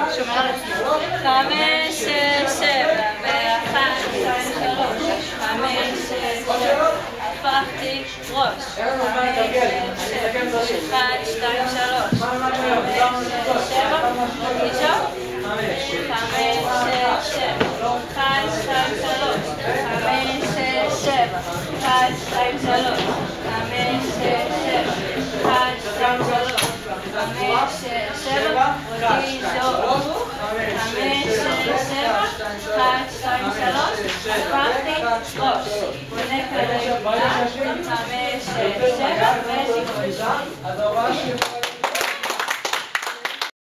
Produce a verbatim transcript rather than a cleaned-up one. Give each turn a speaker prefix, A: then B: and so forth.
A: שומר על עצמי. חמש, שש, שבע, ואחת, שתיים, שלוש. חמש, שש, שבע, הפכתי ראש. חמש, שש, שבע, אחד, שתיים, שלוש. חמש, שש, שבע, פגישה. חמש, שש, שבע, אחד, שתיים, שלוש. חמש, שש, שבע, אחד, שתיים, שלוש. חמש, שש, שבע, אחד, שתיים, שלוש. חמש, שש, שבע, פגישה. חמש, שש, שבע, אחד, שתיים, שלוש. הפכתי ראש.